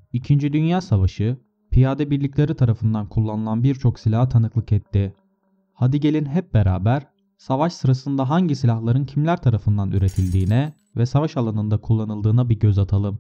İkinci Dünya Savaşı, piyade birlikleri tarafından kullanılan birçok silaha tanıklık etti. Hadi gelin hep beraber savaş sırasında hangi silahların kimler tarafından üretildiğine ve savaş alanında kullanıldığına bir göz atalım.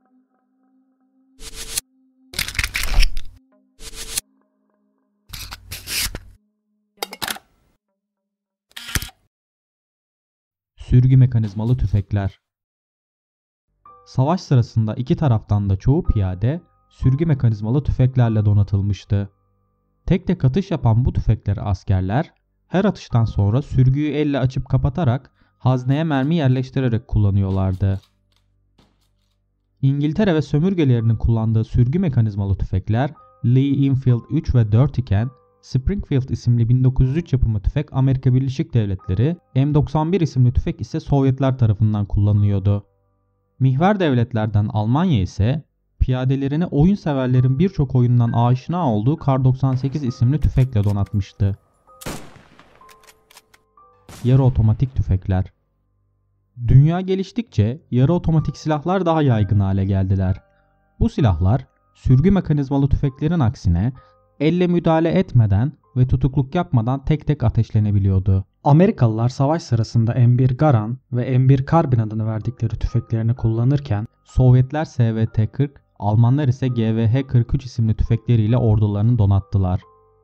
Sürgü mekanizmalı tüfekler. Savaş sırasında iki taraftan da çoğu piyade sürgü mekanizmalı tüfeklerle donatılmıştı. Tek tek atış yapan bu tüfekleri askerler her atıştan sonra sürgüyü elle açıp kapatarak hazneye mermi yerleştirerek kullanıyorlardı. İngiltere ve sömürgelerinin kullandığı sürgü mekanizmalı tüfekler Lee Enfield 3 ve 4 iken Springfield isimli 1903 yapımı tüfek Amerika Birleşik Devletleri, M91 isimli tüfek ise Sovyetler tarafından kullanılıyordu. Mihver devletlerden Almanya ise piyadelerini oyun severlerin birçok oyundan aşina olduğu Kar 98 isimli tüfekle donatmıştı. Yarı otomatik tüfekler. Dünya geliştikçe yarı otomatik silahlar daha yaygın hale geldiler. Bu silahlar sürgü mekanizmalı tüfeklerin aksine elle müdahale etmeden ve tutukluk yapmadan tek tek ateşlenebiliyordu. Amerikalılar savaş sırasında M1 Garand ve M1 Karbin adını verdikleri tüfeklerini kullanırken Sovyetler SVT-40, Almanlar ise GVH-43 isimli tüfekleriyle ordularını donattılar.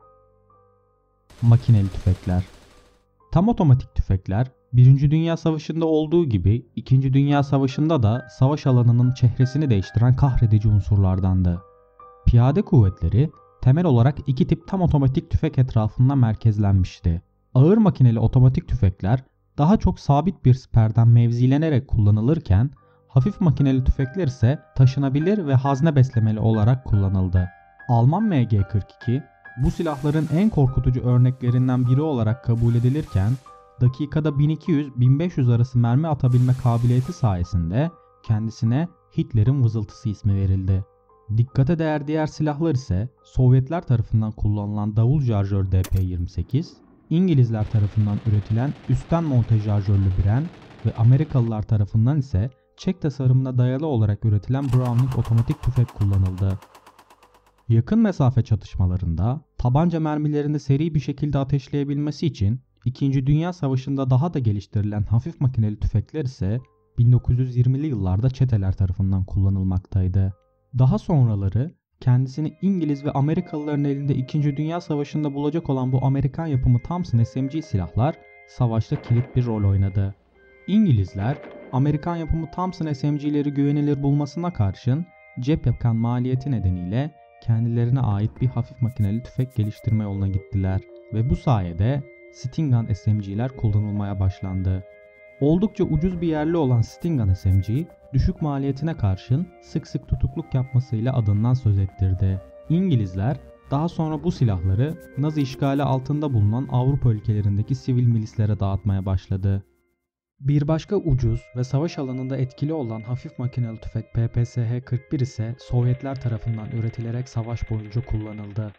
Makineli tüfekler. Tam otomatik tüfekler, 1. Dünya Savaşı'nda olduğu gibi 2. Dünya Savaşı'nda da savaş alanının çehresini değiştiren kahredici unsurlardandı. Piyade kuvvetleri temel olarak iki tip tam otomatik tüfek etrafında merkezlenmişti. Ağır makineli otomatik tüfekler daha çok sabit bir siperden mevzilenerek kullanılırken, hafif makineli tüfekler ise taşınabilir ve hazne beslemeli olarak kullanıldı. Alman MG42 bu silahların en korkutucu örneklerinden biri olarak kabul edilirken, dakikada 1200-1500 arası mermi atabilme kabiliyeti sayesinde kendisine Hitler'in vızıltısı ismi verildi. Dikkate değer diğer silahlar ise Sovyetler tarafından kullanılan davul şarjör DP-28, İngilizler tarafından üretilen üstten montaj şarjörlü Bren ve Amerikalılar tarafından ise Çek tasarımına dayalı olarak üretilen Browning otomatik tüfek kullanıldı. Yakın mesafe çatışmalarında tabanca mermilerini seri bir şekilde ateşleyebilmesi için 2. Dünya Savaşı'nda daha da geliştirilen hafif makineli tüfekler ise 1920'li yıllarda çeteler tarafından kullanılmaktaydı. Daha sonraları kendisini İngiliz ve Amerikalıların elinde 2. Dünya Savaşı'nda bulacak olan bu Amerikan yapımı Thompson SMG silahlar savaşta kilit bir rol oynadı. İngilizler Amerikan yapımı Thompson SMG'leri güvenilir bulmasına karşın cep yakan maliyeti nedeniyle kendilerine ait bir hafif makineli tüfek geliştirme yoluna gittiler ve bu sayede Stingun SMG'ler kullanılmaya başlandı. Oldukça ucuz bir yerli olan Stingun SMG, düşük maliyetine karşın sık sık tutukluk yapmasıyla adından söz ettirdi. İngilizler daha sonra bu silahları Nazi işgali altında bulunan Avrupa ülkelerindeki sivil milislere dağıtmaya başladı. Bir başka ucuz ve savaş alanında etkili olan hafif makineli tüfek PPSH-41 ise Sovyetler tarafından üretilerek savaş boyunca kullanıldı.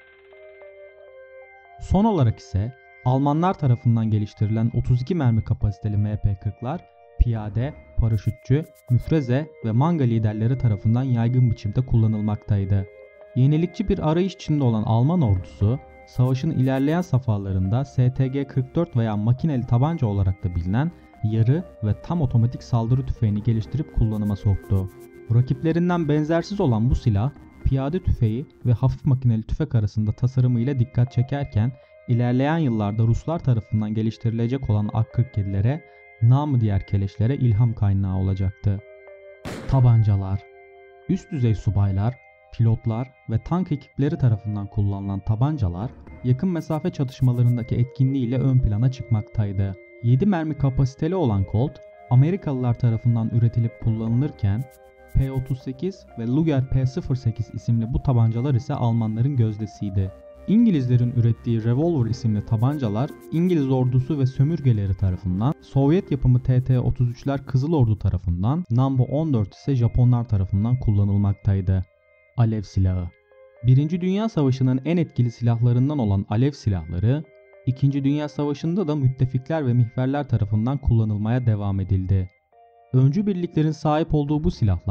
Son olarak ise Almanlar tarafından geliştirilen 32 mermi kapasiteli MP40'lar piyade, paraşütçü, müfreze ve manga liderleri tarafından yaygın biçimde kullanılmaktaydı. Yenilikçi bir arayış içinde olan Alman ordusu, savaşın ilerleyen safhalarında STG-44 veya makineli tabanca olarak da bilinen yarı ve tam otomatik saldırı tüfeğini geliştirip kullanıma soktu. Rakiplerinden benzersiz olan bu silah, piyade tüfeği ve hafif makineli tüfek arasında tasarımıyla dikkat çekerken, ilerleyen yıllarda Ruslar tarafından geliştirilecek olan AK-47'lere, namı diğer keleşlere ilham kaynağı olacaktı. Tabancalar. Üst düzey subaylar, pilotlar ve tank ekipleri tarafından kullanılan tabancalar, yakın mesafe çatışmalarındaki etkinliğiyle ön plana çıkmaktaydı. 7 mermi kapasiteli olan Colt, Amerikalılar tarafından üretilip kullanılırken, P38 ve Luger P08 isimli bu tabancalar ise Almanların gözdesiydi. İngilizlerin ürettiği Revolver isimli tabancalar İngiliz ordusu ve sömürgeleri tarafından, Sovyet yapımı TT-33'ler Kızıl Ordu tarafından, Nambo 14 ise Japonlar tarafından kullanılmaktaydı. Alev silahı. 1. Dünya Savaşı'nın en etkili silahlarından olan alev silahları, 2. Dünya Savaşı'nda da müttefikler ve mihverler tarafından kullanılmaya devam edildi. Öncü birliklerin sahip olduğu bu silahlar,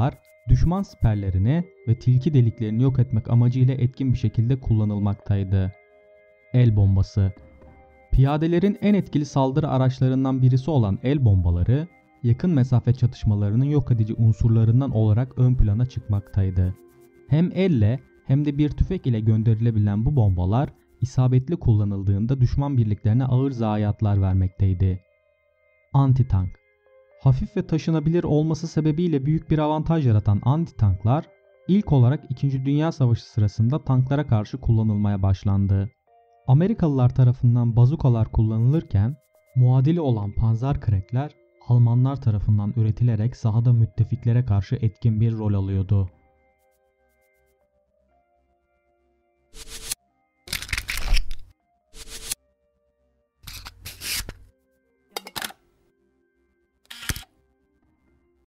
düşman siperlerini ve tilki deliklerini yok etmek amacıyla etkin bir şekilde kullanılmaktaydı. El bombası. Piyadelerin en etkili saldırı araçlarından birisi olan el bombaları, yakın mesafe çatışmalarının yok edici unsurlarından olarak ön plana çıkmaktaydı. Hem elle hem de bir tüfek ile gönderilebilen bu bombalar isabetli kullanıldığında düşman birliklerine ağır zayiatlar vermekteydi. Anti-tank. Hafif ve taşınabilir olması sebebiyle büyük bir avantaj yaratan anti-tanklar ilk olarak 2. Dünya Savaşı sırasında tanklara karşı kullanılmaya başlandı. Amerikalılar tarafından bazukalar kullanılırken muadili olan panzerkrekler Almanlar tarafından üretilerek sahada müttefiklere karşı etkin bir rol alıyordu.